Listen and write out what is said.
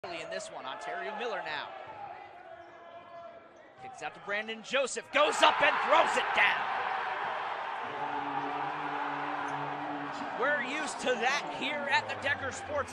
In this one, Ontario Miller now. Kicks out to Brandon Joseph, goes up and throws it down. We're used to that here at the Decker Sports